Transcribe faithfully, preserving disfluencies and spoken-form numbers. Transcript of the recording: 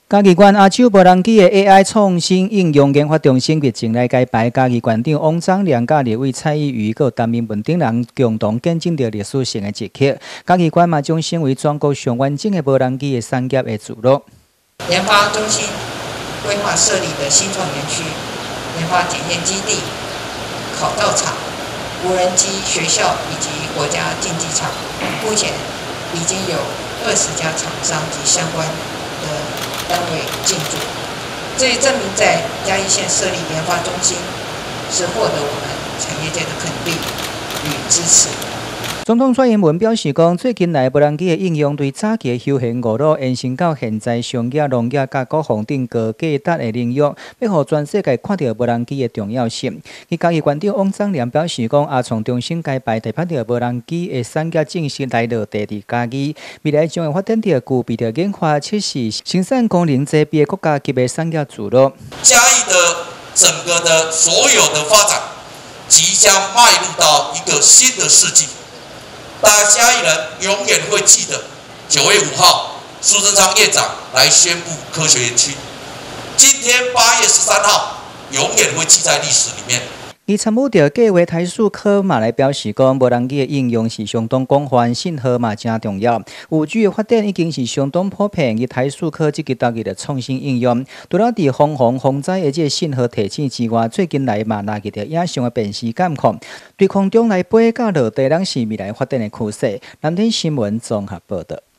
嘉义县阿手无人机的 A I 创新应用研发中心日前来揭牌，嘉义县长王章良甲立委蔡依瑜佮担任文顶人共同见证着历史性的一刻。嘉义县嘛将成为全国上完整的无人机的产业的主路。 研发中心规划设立的新创园区、研发检验基地、考照厂、无人机学校以及国家竞技场，目前已经有二十家厂商及相关的单位进驻，这也证明在嘉义县设立研发中心是获得我们产业界的肯定与支持。 总统蔡英文表示讲，最近来无人机的应用对早期的休闲娱乐延伸到现在商业、农业甲国防等高价值的领域，要让全世界看到无人机的重要性。伊嘉义县长王章良表示讲，阿创中心揭牌，代表着无人机的产业正式来落地伫嘉义，未来将会发展着具备着研发、测试、生产功能齐备的国家级的产业主路。 嘉义的整个的所有的发展，即将迈入到一个新的世纪。大家嘉义人永远会记得九月五号苏贞昌院长来宣布科学园区。今天八月十三号永远会记在历史里面。 伊参与着计划台塑科嘛来表示讲，无人机的应用是相当广泛，信号嘛真重要。五 G 的发展已经是相当普遍，伊台塑科这个单位的创新应用，除了伫防洪防灾的这个信号提醒之外，最近来嘛拿起着影像的辨识监控，对空中来飞甲落地，拢是未来发展的趋势。南天新闻综合报道。